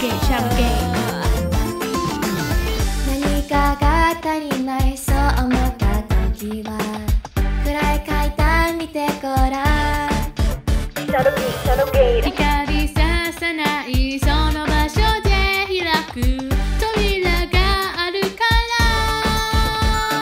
ゲイシャルゲイ。 何かが足りないそう思った時は暗い階段見てごらん。シャルゲイシャルゲイ。 光ささないその場所で開く扉があるから。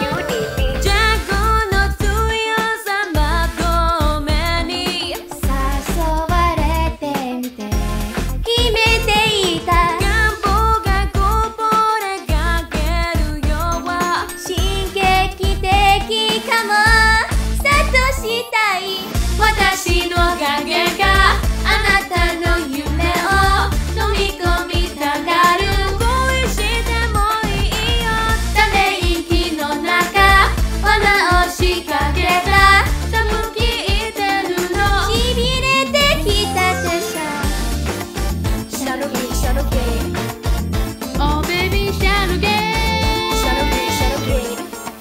ジャゴの強さまとめに誘われてみて決めていた。願望がこぼれかけるよは刺激的かも。諭したい私の影があなたの夢を飲み込みたがる。恋してもいいよ。ため息の中罠を仕掛けた。多分聞いてるの。しびれてきたでしょ。シャルゲイシャルゲイ。 Oh baby シャルゲイ。 シャルゲイシャルゲイ。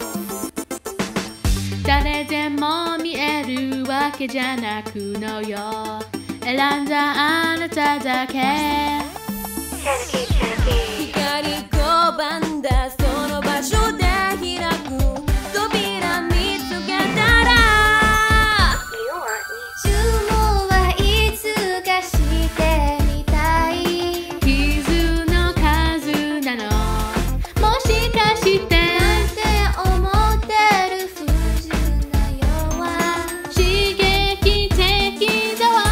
誰でも見えるわけじゃなくのよ。選んだあなただけ。 光拒んだその場所で開く扉見つけたら。注文はいつかしてみたい。 傷の数なのもしかしてなんて思ってる不純な世は刺激的だわ。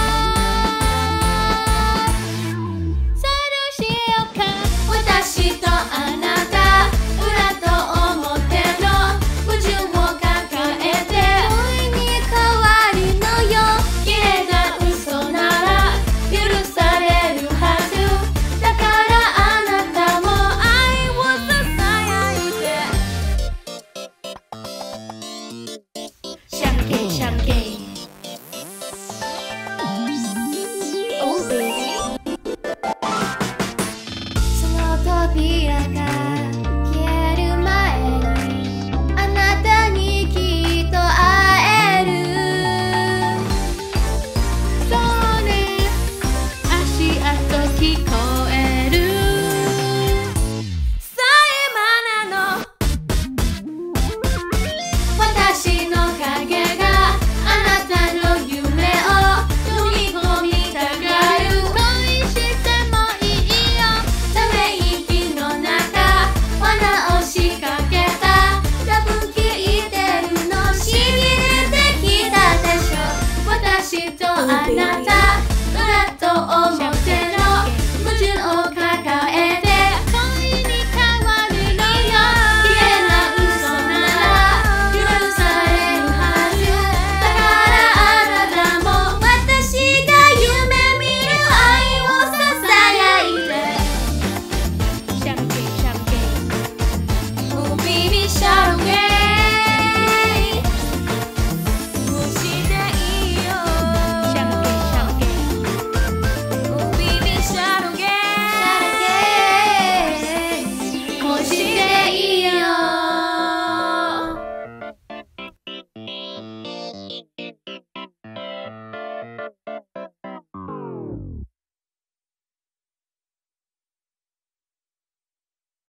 さあどうしようか。 私とあなた裏と表の矛盾を抱えて恋に変わるのよ。綺麗な嘘なら許されるはず。だからあなたも愛をささやいて。シャルゲイシャルゲイ。Oh baby。その扉が消える前にあなたにきっと会える。 そうね足跡聞こえる。 さあ今なの。私の影があなたの夢を飲み込みたがる。 恋してもいいよ。 ため息の中罠を仕掛けた。多分聞いてるの。しびれてきたでしょ。私とあなた